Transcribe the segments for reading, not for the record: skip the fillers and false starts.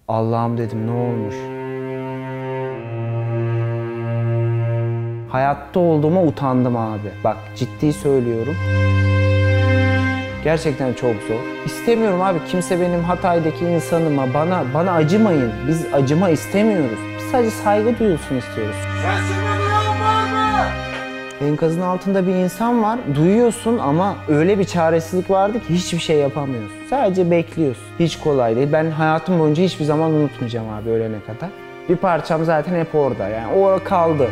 Allah'ım dedim, ne olmuş? Hayatta olduğuma utandım abi. Bak ciddi söylüyorum. Gerçekten çok zor. İstemiyorum abi, kimse benim Hatay'daki insanıma, bana acımayın. Biz acıma istemiyoruz. Biz sadece saygı duyulsun istiyoruz. Sesimi duyan var mı? Enkazın altında bir insan var, duyuyorsun ama öyle bir çaresizlik vardı ki hiçbir şey yapamıyorsun. Sadece bekliyorsun. Hiç kolay değil. Ben hayatım boyunca hiçbir zaman unutmayacağım abi ölene kadar. Bir parçam zaten hep orada, yani o kaldı.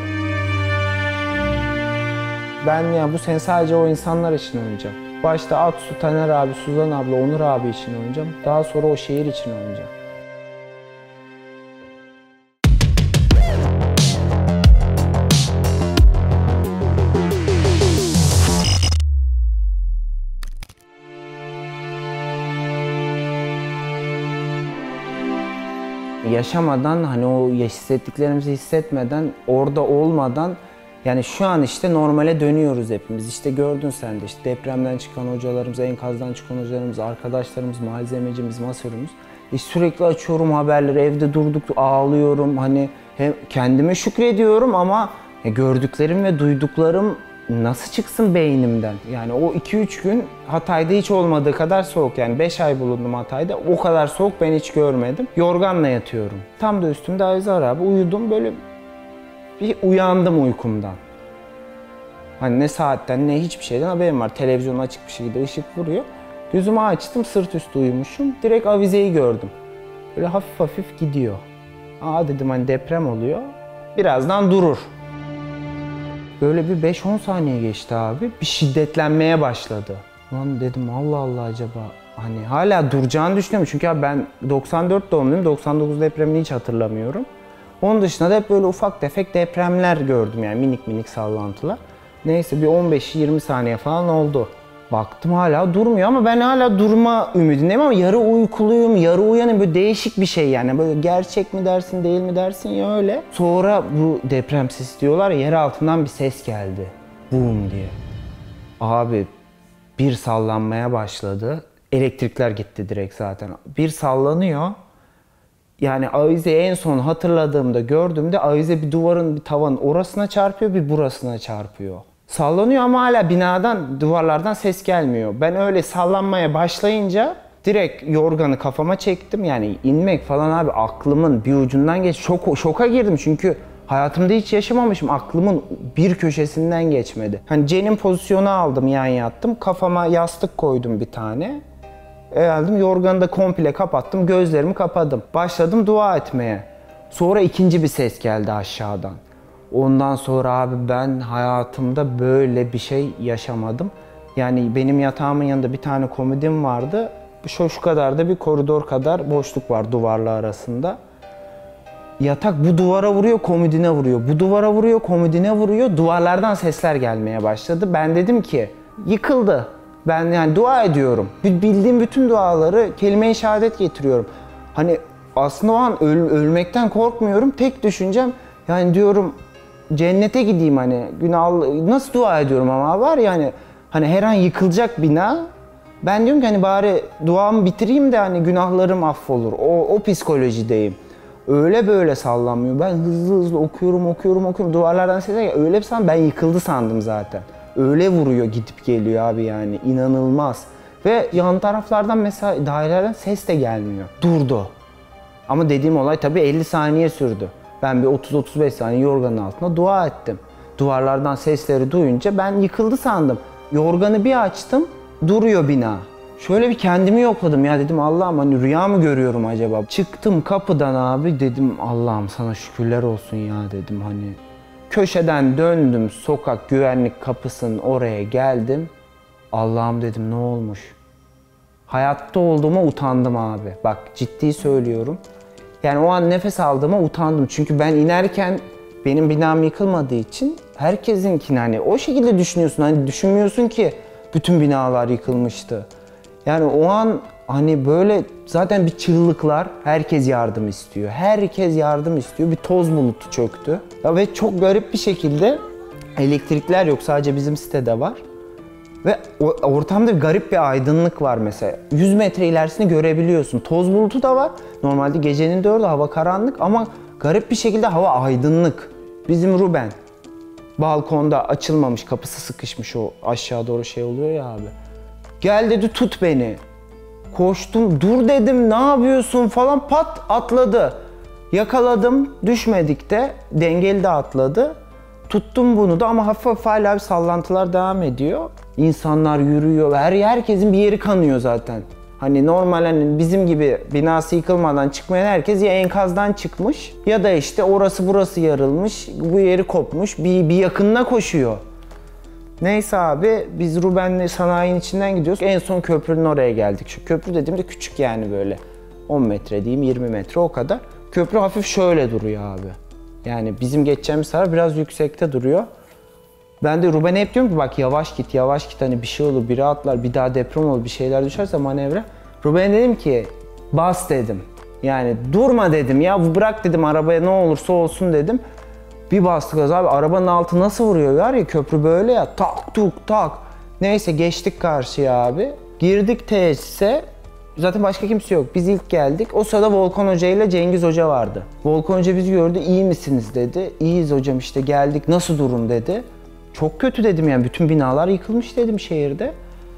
Ben ya bu sene sadece o insanlar için oynayacağım. Başta Aksu, Taner abi, Suzan abla, Onur abi için oynayacağım. Daha sonra o şehir için oynayacağım. Yaşamadan, hani o hissettiklerimizi hissetmeden, orada olmadan, yani şu an işte normale dönüyoruz hepimiz. İşte gördün sen de, işte depremden çıkan hocalarımız, enkazdan çıkan hocalarımız, arkadaşlarımız, malzemecimiz, masörümüz. Sürekli açıyorum haberleri, evde durduk ağlıyorum. Hani hem kendime şükrediyorum ama gördüklerim ve duyduklarım nasıl çıksın beynimden? Yani o 2-3 gün Hatay'da hiç olmadığı kadar soğuk, yani 5 ay bulundum Hatay'da, o kadar soğuk ben hiç görmedim. Yorganla yatıyorum. Tam da üstümde avize var abi, uyudum böyle, bir uyandım uykumdan. Hani ne saatten ne hiçbir şeyden haberim var. Televizyon açık bir şekilde ışık vuruyor. Gözümü açtım, sırt üstü uyumuşum. Direkt avizeyi gördüm. Böyle hafif hafif gidiyor. Aa dedim, hani deprem oluyor. Birazdan durur. Böyle bir 5-10 saniye geçti abi. Bir şiddetlenmeye başladı. Lan dedim, Allah Allah, acaba hani hala duracağını düşünüyorum. Çünkü abi ben 94 doğumluyum. 99 depremini hiç hatırlamıyorum. Onun dışında da hep böyle ufak tefek depremler gördüm, yani minik minik sallantılar. Neyse bir 15-20 saniye falan oldu. Baktım hala durmuyor ama ben hala durma ümidindeyim ama yarı uykuluyum, yarı uyanım, böyle değişik bir şey yani. Böyle gerçek mi dersin, değil mi dersin ya, öyle. Sonra bu deprem sesi diyorlar ya, yer altından bir ses geldi. Boom diye. Abi bir sallanmaya başladı. Elektrikler gitti direkt zaten. Bir sallanıyor. Yani avizeyi en son hatırladığımda, gördüğümde avize bir duvarın, bir tavanın orasına çarpıyor, bir burasına çarpıyor. Sallanıyor ama hala binadan, duvarlardan ses gelmiyor. Ben öyle sallanmaya başlayınca direkt yorganı kafama çektim. Yani inmek falan abi aklımın bir ucundan geç. Şoka girdim çünkü hayatımda hiç yaşamamışım. Aklımın bir köşesinden geçmedi. Hani cenin pozisyonu aldım, yan yattım. Kafama yastık koydum bir tane. Geldim, yorganı da komple kapattım, gözlerimi kapadım. Başladım dua etmeye. Sonra ikinci bir ses geldi aşağıdan. Ondan sonra abi ben hayatımda böyle bir şey yaşamadım. Yani benim yatağımın yanında bir tane komedim vardı. Şu kadar da bir koridor kadar boşluk var duvarla arasında. Yatak bu duvara vuruyor, komodine vuruyor. Bu duvara vuruyor, komodine vuruyor. Duvarlardan sesler gelmeye başladı. Ben dedim ki yıkıldı. Ben yani dua ediyorum. Bildiğim bütün duaları kelime-i şehadet getiriyorum. Hani aslında o an ölmekten korkmuyorum. Tek düşüncem yani diyorum cennete gideyim, hani günah, nasıl dua ediyorum ama var yani hani her an yıkılacak bina. Ben diyorum ki hani bari duamı bitireyim de hani günahlarım affolur. O psikolojideyim. Öyle böyle sallanmıyor. Ben hızlı hızlı okuyorum. Duvarlardan sesler geliyor. Öyle bir sandım, ben yıkıldı sandım zaten. Öyle vuruyor, gidip geliyor abi, yani inanılmaz. Ve yan taraflardan mesela dairelerden ses de gelmiyor. Durdu. Ama dediğim olay tabii 50 saniye sürdü. Ben bir 30-35 saniye yorganın altında dua ettim. Duvarlardan sesleri duyunca ben yıkıldı sandım. Yorganı bir açtım, duruyor bina. Şöyle bir kendimi yokladım, ya dedim Allah'ım hani rüya mı görüyorum acaba? Çıktım kapıdan abi, dedim Allah'ım sana şükürler olsun ya dedim hani. Köşeden döndüm, sokak güvenlik kapısının oraya geldim. Allah'ım dedim, ne olmuş? Hayatta olduğuma utandım abi. Bak ciddi söylüyorum. Yani o an nefes aldığıma utandım. Çünkü ben inerken benim binam yıkılmadığı için herkesinkini hani o şekilde düşünüyorsun. Hani düşünmüyorsun ki bütün binalar yıkılmıştı. Yani o an hani böyle zaten bir çığlıklar, herkes yardım istiyor. Herkes yardım istiyor. Bir toz bulutu çöktü. Ya ve çok garip bir şekilde elektrikler yok, sadece bizim sitede var. Ve ortamda bir garip bir aydınlık var mesela. 100 metre ilerisini görebiliyorsun. Toz bulutu da var. Normalde gecenin 4'ü hava karanlık ama garip bir şekilde hava aydınlık. Bizim Ruben balkonda açılmamış, kapısı sıkışmış, o aşağı doğru şey oluyor ya abi. Gel dedi, tut beni. Koştum, dur dedim, ne yapıyorsun falan, pat atladı. Yakaladım, düşmedik de, dengeli de atladı. Tuttum bunu da ama hafif hafif hala bir sallantılar devam ediyor. İnsanlar yürüyor, herkesin bir yeri kanıyor zaten. Hani normal, hani bizim gibi binası yıkılmadan çıkmayan herkes ya enkazdan çıkmış ya da işte orası burası yarılmış, bu yeri kopmuş, bir yakınına koşuyor. Neyse abi, biz Ruben'le sanayinin içinden gidiyoruz. En son köprünün oraya geldik. Şu köprü dediğimde küçük yani, böyle 10 metre diyeyim, 20 metre o kadar. Köprü hafif şöyle duruyor abi. Yani bizim geçeceğimiz taraf biraz yüksekte duruyor. Ben de Ruben'e hep diyorum ki bak yavaş git, yavaş git, hani bir şey olur, biri atlar, bir daha deprem olur, bir şeyler düşerse manevra. Ruben'e dedim ki bas dedim. Yani durma dedim ya, bırak dedim, arabaya ne olursa olsun dedim. Bir bastık abi, arabanın altı nasıl vuruyor var ya, köprü böyle ya, tak tuk tak. Neyse geçtik karşıya abi. Girdik tesise. Zaten başka kimse yok. Biz ilk geldik. O sırada Volkan Hoca ile Cengiz Hoca vardı. Volkan Hoca bizi gördü. İyi misiniz dedi. İyiyiz hocam işte geldik. Nasıl durum dedi. Çok kötü dedim, yani bütün binalar yıkılmış dedim şehirde.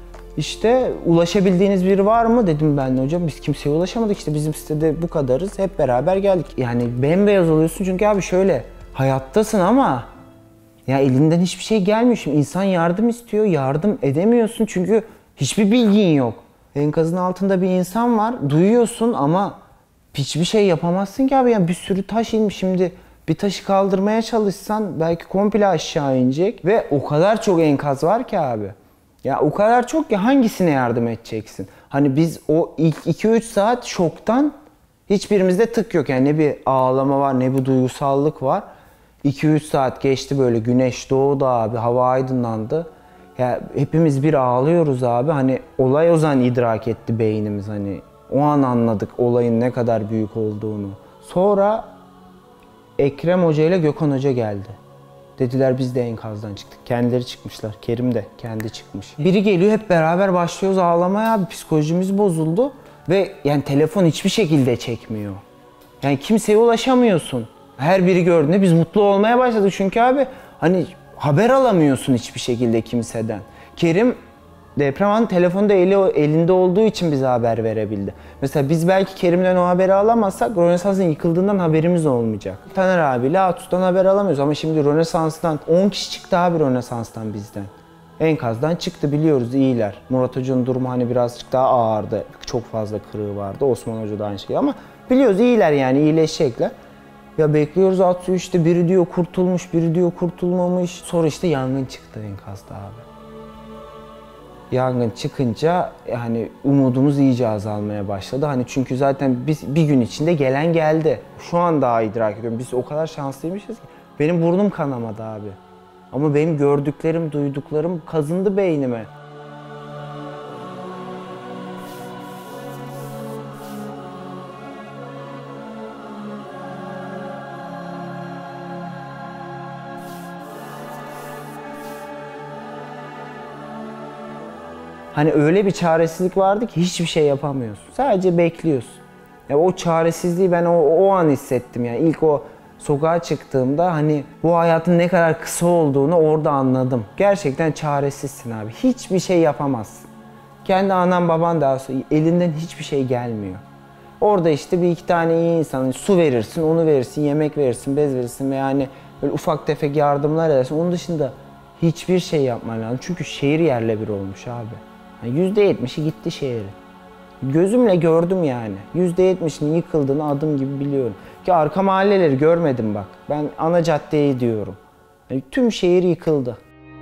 İşte ulaşabildiğiniz biri var mı dedim ben de, hocam biz kimseye ulaşamadık, işte bizim sitede bu kadarız, hep beraber geldik. Yani bembeyaz oluyorsun çünkü abi şöyle hayattasın ama ya elinden hiçbir şey gelmiyor. Şimdi insan yardım istiyor, yardım edemiyorsun çünkü hiçbir bilgin yok. Enkazın altında bir insan var, duyuyorsun ama hiçbir şey yapamazsın ki abi. Yani bir sürü taş inmiş, şimdi bir taşı kaldırmaya çalışsan belki komple aşağı inecek ve o kadar çok enkaz var ki abi. Ya o kadar çok ki hangisine yardım edeceksin? Hani biz o ilk 2-3 saat şoktan hiçbirimizde tık yok, yani ne bir ağlama var ne bir duygusallık var. 2-3 saat geçti, böyle güneş doğdu abi, hava aydınlandı. Ya hepimiz bir ağlıyoruz abi, hani olay o zaman idrak etti beynimiz, hani o an anladık olayın ne kadar büyük olduğunu. Sonra Ekrem Hoca ile Gökhan Hoca geldi. Dediler biz de enkazdan çıktık. Kendileri çıkmışlar. Kerim de kendi çıkmış. Biri geliyor, hep beraber başlıyoruz ağlamaya abi, psikolojimiz bozuldu. Ve yani telefon hiçbir şekilde çekmiyor. Yani kimseye ulaşamıyorsun. Her biri gördüğünde biz mutlu olmaya başladık çünkü abi hani haber alamıyorsun hiçbir şekilde kimseden. Kerim deprem anı telefonda elinde olduğu için bize haber verebildi. Mesela biz belki Kerim'den o haberi alamazsak Rönesans'ın yıkıldığından haberimiz olmayacak. Taner abiyle Atus'tan haber alamıyoruz ama şimdi Rönesans'tan 10 kişi çıktı abi, Rönesans'tan bizden. Enkazdan çıktı, biliyoruz, iyiler. Murat Hoca'nın durumu hani birazcık daha ağırdı. Çok fazla kırığı vardı. Osman Hoca da aynı şey ama biliyoruz iyiler, yani iyileşecekler. Ya bekliyoruz Atsu, işte biri diyor kurtulmuş, biri diyor kurtulmamış. Sonra işte yangın çıktı enkazda abi. Yangın çıkınca yani umudumuz iyice azalmaya başladı. Hani çünkü zaten biz bir gün içinde gelen geldi. Şu an daha idrak ediyorum. Biz o kadar şanslıymışız ki. Benim burnum kanamadı abi. Ama benim gördüklerim, duyduklarım kazındı beynime. Hani öyle bir çaresizlik vardı ki hiçbir şey yapamıyorsun. Sadece bekliyorsun. Ya o çaresizliği ben o an hissettim yani. İlk o sokağa çıktığımda hani bu hayatın ne kadar kısa olduğunu orada anladım. Gerçekten çaresizsin abi. Hiçbir şey yapamazsın. Kendi anan baban da elinden hiçbir şey gelmiyor. Orada işte bir iki tane iyi insan, su verirsin, onu verirsin, yemek verirsin, bez verirsin ve yani böyle ufak tefek yardımlar edersin. Onun dışında hiçbir şey yapman lazım. Çünkü şehir yerle bir olmuş abi. %70'i gitti şehrin. Gözümle gördüm yani. %70'inin yıkıldığını adım gibi biliyorum. Ki arka mahalleleri görmedim bak. Ben ana caddeyi diyorum. Yani tüm şehir yıkıldı.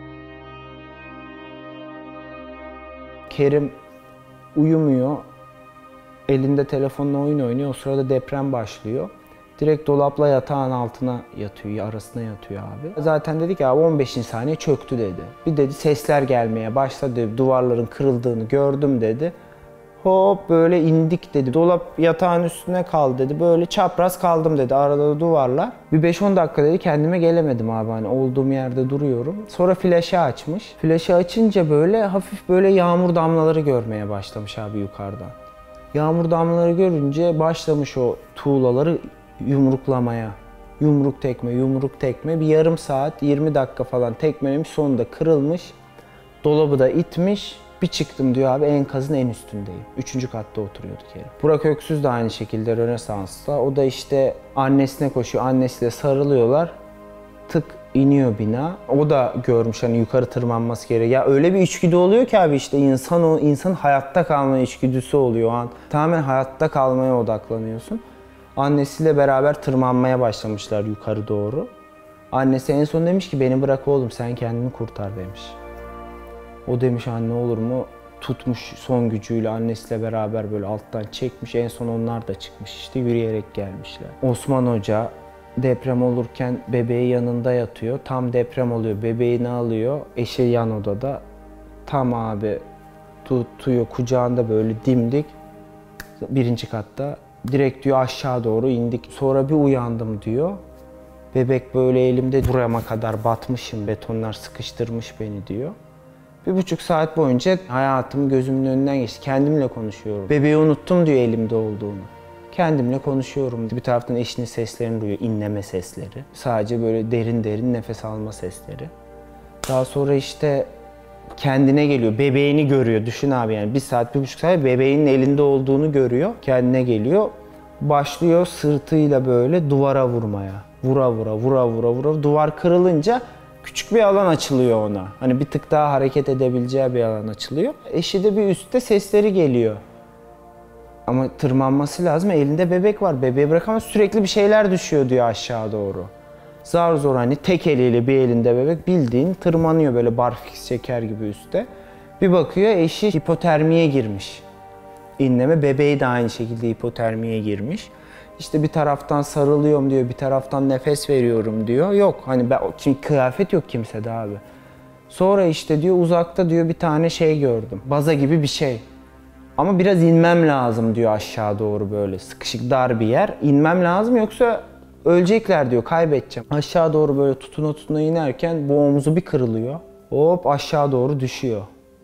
Kerim uyumuyor. Elinde telefonla oyun oynuyor. O sırada deprem başlıyor. Direkt dolapla yatağın altına yatıyor, arasına yatıyor abi. Zaten dedik ya 15. saniye çöktü dedi. Bir dedi sesler gelmeye başladı, duvarların kırıldığını gördüm dedi. Hop böyle indik dedi. Dolap yatağın üstüne kal dedi. Böyle çapraz kaldım dedi. Arada da duvarlar. Bir 5-10 dakika dedi kendime gelemedim abi. Hani olduğum yerde duruyorum. Sonra flaşı açmış. Flaşı açınca böyle hafif böyle yağmur damlaları görmeye başlamış abi yukarıdan. Yağmur damlaları görünce başlamış o tuğlaları yumruklamaya. Yumruk tekme, yumruk tekme. Bir yarım saat, 20 dakika falan tekmelemiş. Sonunda kırılmış. Dolabı da itmiş. Bir çıktım diyor abi enkazın en üstündeyim. 3. katta oturuyorduk herif. Burak Öksüz de aynı şekilde Rönesans'ta. O da işte annesine koşuyor. Annesiyle sarılıyorlar. Tık iniyor bina. O da görmüş hani yukarı tırmanması gerekiyor. Ya öyle bir içgüdü oluyor ki abi işte insanın hayatta kalma içgüdüsü oluyor o an. Tamamen hayatta kalmaya odaklanıyorsun. Annesiyle beraber tırmanmaya başlamışlar yukarı doğru. Annesi en son demiş ki beni bırak oğlum sen kendini kurtar demiş. O demiş anne olur mu? Tutmuş son gücüyle annesiyle beraber böyle alttan çekmiş. En son onlar da çıkmış işte yürüyerek gelmişler. Osman Hoca deprem olurken bebeği yanında yatıyor. Tam deprem oluyor. Bebeğini alıyor. Eşi yan odada. Tam abi tutuyor kucağında böyle dimdik. 1. katta. Direkt diyor aşağı doğru indik. Sonra bir uyandım diyor. Bebek böyle elimde burama kadar batmışım. Betonlar sıkıştırmış beni diyor. 1,5 saat boyunca hayatım gözümün önünden geçti. Kendimle konuşuyorum. Bebeği unuttum diyor elimde olduğunu. Kendimle konuşuyorum. Bir taraftan eşinin seslerini duyuyor, inleme sesleri. Sadece böyle derin derin nefes alma sesleri. Daha sonra işte kendine geliyor, bebeğini görüyor. Düşün abi yani 1 saat, 1,5 saat bebeğinin elinde olduğunu görüyor. Kendine geliyor. Başlıyor sırtıyla böyle duvara vurmaya. Vura. Duvar kırılınca küçük bir alan açılıyor ona. Hani bir tık daha hareket edebileceği bir alan açılıyor. Eşi de bir üstte sesleri geliyor. Ama tırmanması lazım. Elinde bebek var. Bebeği bırakamaz. Sürekli bir şeyler düşüyor diyor aşağı doğru. Zar zor hani tek eliyle bir elinde bebek bildiğin tırmanıyor böyle barfiks çeker gibi üstte. Bir bakıyor eşi hipotermiye girmiş. İnleme bebeği de aynı şekilde hipotermiye girmiş. İşte bir taraftan sarılıyorum diyor, bir taraftan nefes veriyorum diyor. Yok hani çünkü kıyafet yok kimsede abi. Sonra işte diyor uzakta diyor bir tane şey gördüm. Baza gibi bir şey. Ama biraz inmem lazım diyor aşağı doğru böyle sıkışık dar bir yer. İnmem lazım yoksa ölecekler diyor kaybedeceğim. Aşağı doğru böyle tutuna inerken bu omuzu bir kırılıyor. Hop aşağı doğru düşüyor.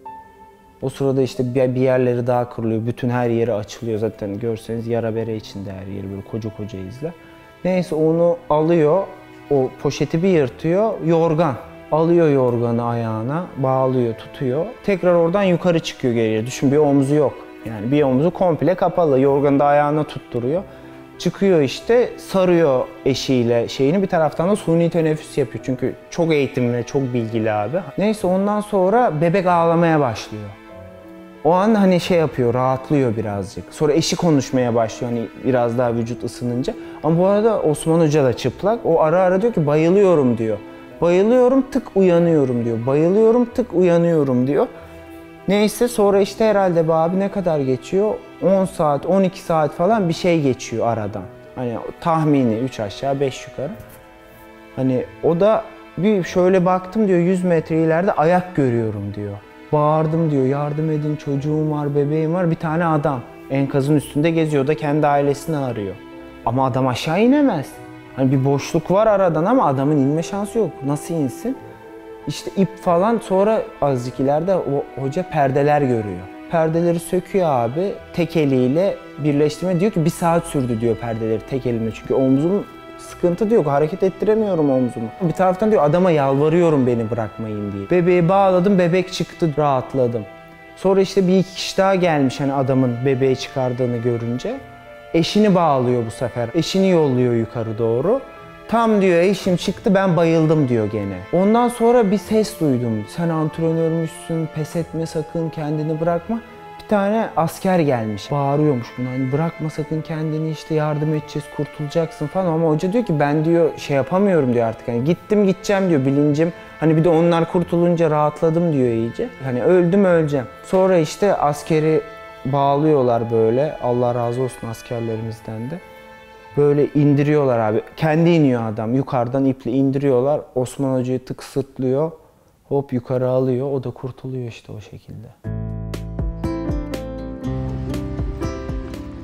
O sırada işte bir yerleri daha kırılıyor. Bütün her yeri açılıyor. Zaten görseniz yara bere içinde her yeri böyle koca izler. Neyse onu alıyor. O poşeti bir yırtıyor. Yorgan. Alıyor yorganı ayağına. Bağlıyor, tutuyor. Tekrar oradan yukarı çıkıyor geriye. Düşün bir omuzu yok. Yani bir omuzu komple kapalı. Yorganı da ayağına tutturuyor. Çıkıyor işte sarıyor eşiyle şeyini bir taraftan da suni teneffüs yapıyor. Çünkü çok eğitimli, çok bilgili abi. Neyse ondan sonra bebek ağlamaya başlıyor. O an hani şey yapıyor, rahatlıyor birazcık. Sonra eşi konuşmaya başlıyor hani biraz daha vücut ısınınca. Ama bu arada Osman Hoca da çıplak. O ara diyor ki bayılıyorum diyor. Bayılıyorum tık uyanıyorum diyor. Bayılıyorum tık uyanıyorum diyor. Neyse sonra işte herhalde be abi ne kadar geçiyor? 10 saat, 12 saat falan bir şey geçiyor aradan. Hani tahmini 3 aşağı 5 yukarı. Hani o da bir şöyle baktım diyor 100 metre ileride ayak görüyorum diyor. Bağırdım diyor yardım edin çocuğum var bebeğim var bir tane adam enkazın üstünde geziyor da kendi ailesini arıyor. Ama adam aşağı inemez. Hani bir boşluk var aradan ama adamın inme şansı yok. Nasıl insin? İşte ip falan sonra azıcık ileride o hoca perdeler görüyor. Perdeleri söküyor abi tek eliyle birleştirme diyor ki 1 saat sürdü diyor perdeleri tek elimle çünkü omzum sıkıntı diyor hareket ettiremiyorum omzumu. Bir taraftan diyor adama yalvarıyorum beni bırakmayın diye. Bebeği bağladım bebek çıktı rahatladım. Sonra işte bir iki kişi daha gelmiş hani adamın bebeği çıkardığını görünce. Eşini bağlıyor bu sefer. Eşini yolluyor yukarı doğru. Tam diyor eşim çıktı ben bayıldım diyor gene. Ondan sonra bir ses duydum. Sen antrenörmüşsün, pes etme sakın, kendini bırakma. Bir tane asker gelmiş. Bağırıyormuş buna hani bırakma sakın kendini işte yardım edeceğiz, kurtulacaksın falan. Ama hoca diyor ki ben diyor şey yapamıyorum diyor artık. Hani gittim gideceğim diyor bilincim. Hani bir de onlar kurtulunca rahatladım diyor iyice. Hani öldüm öleceğim. Sonra işte askeri bağlıyorlar böyle. Allah razı olsun askerlerimizden de. Böyle indiriyorlar abi. Kendi iniyor adam. Yukarıdan iple indiriyorlar. Osman Hoca'yı tık sırtlıyor. Hop yukarı alıyor. O da kurtuluyor işte o şekilde.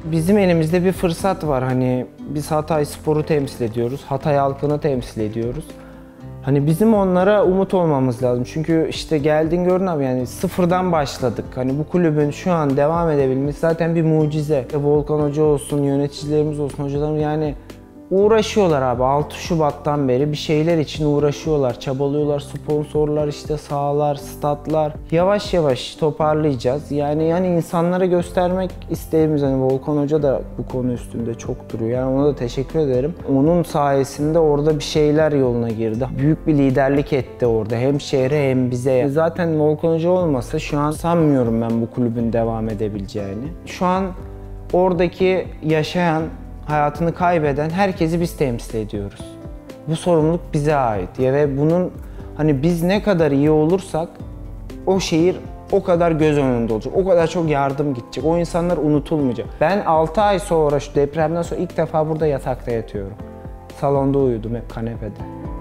Bizim elimizde bir fırsat var. Hani biz Hatayspor'u temsil ediyoruz. Hatay halkını temsil ediyoruz. Hani bizim onlara umut olmamız lazım. Çünkü işte geldin gördün abi, yani sıfırdan başladık. Hani bu kulübün şu an devam edebilmesi zaten bir mucize. Volkan Hoca olsun, yöneticilerimiz olsun, hocalarımız yani uğraşıyorlar abi. 6 Şubat'tan beri bir şeyler için uğraşıyorlar, çabalıyorlar. Sponsorlar, işte sahalar, statlar. Yavaş yavaş toparlayacağız. Yani insanlara göstermek isteğimiz, hani Volkan Hoca da bu konu üstünde çok duruyor. Yani ona da teşekkür ederim. Onun sayesinde orada bir şeyler yoluna girdi. Büyük bir liderlik etti orada. Hem şehre hem bize. Zaten Volkan Hoca olmasa şu an sanmıyorum ben bu kulübün devam edebileceğini. Şu an oradaki yaşayan, hayatını kaybeden herkesi biz temsil ediyoruz. Bu sorumluluk bize ait ve bunun hani biz ne kadar iyi olursak o şehir o kadar göz önünde olacak. O kadar çok yardım gidecek. O insanlar unutulmayacak. Ben 6 ay sonra, şu depremden sonra ilk defa burada yatakta yatıyorum. Salonda uyudum hep, kanepede.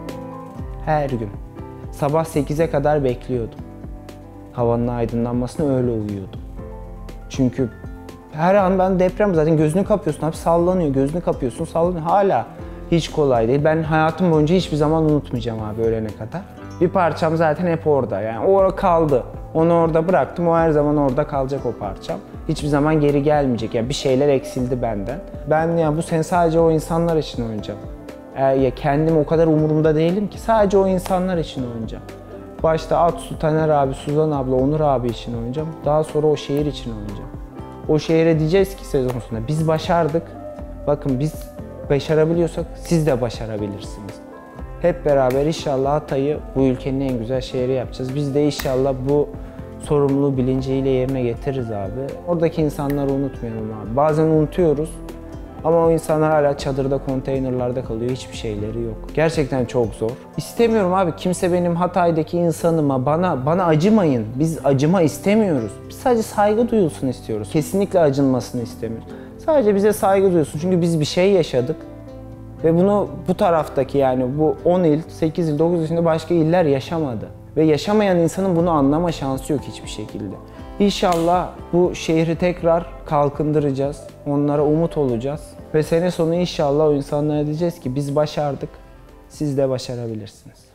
Her gün. Sabah 8'e kadar bekliyordum. Havanın aydınlanmasını, öyle uyuyordum. Çünkü her an ben deprem, zaten gözünü kapıyorsun abi, sallanıyor, gözünü kapıyorsun, sallanıyor. Hala hiç kolay değil. Ben hayatım boyunca hiçbir zaman unutmayacağım abi ölene kadar. Bir parçam zaten hep orada, yani orada kaldı. Onu orada bıraktım, o her zaman orada kalacak o parçam. Hiçbir zaman geri gelmeyecek, yani bir şeyler eksildi benden. Ben ya bu sene sadece o insanlar için oynayacağım. Ya kendim o kadar umurumda değilim ki, sadece o insanlar için oynayacağım. Başta Atsu, Taner abi, Suzan abla, Onur abi için oynayacağım. Daha sonra o şehir için oynayacağım. O şehre diyeceğiz ki sezon sonunda biz başardık. Bakın biz başarabiliyorsak siz de başarabilirsiniz. Hep beraber inşallah Hatay'ı bu ülkenin en güzel şehri yapacağız. Biz de inşallah bu sorumluluğu bilinciyle yerine getiririz abi. Oradaki insanları unutmayalım abi. Bazen unutuyoruz ama o insanlar hala çadırda, konteynerlarda kalıyor. Hiçbir şeyleri yok. Gerçekten çok zor. İstemiyorum abi, kimse benim Hatay'daki insanıma, bana acımayın. Biz acıma istemiyoruz. Biz sadece saygı duyulsun istiyoruz. Kesinlikle acınmasını istemiyoruz. Sadece bize saygı duyulsun. Çünkü biz bir şey yaşadık. Ve bunu bu taraftaki, yani bu 10 il, 8 il, 9 il içinde başka iller yaşamadı. Ve yaşamayan insanın bunu anlama şansı yok hiçbir şekilde. İnşallah bu şehri tekrar kalkındıracağız. Onlara umut olacağız. Ve sene sonu inşallah o insanlara diyeceğiz ki biz başardık. Siz de başarabilirsiniz.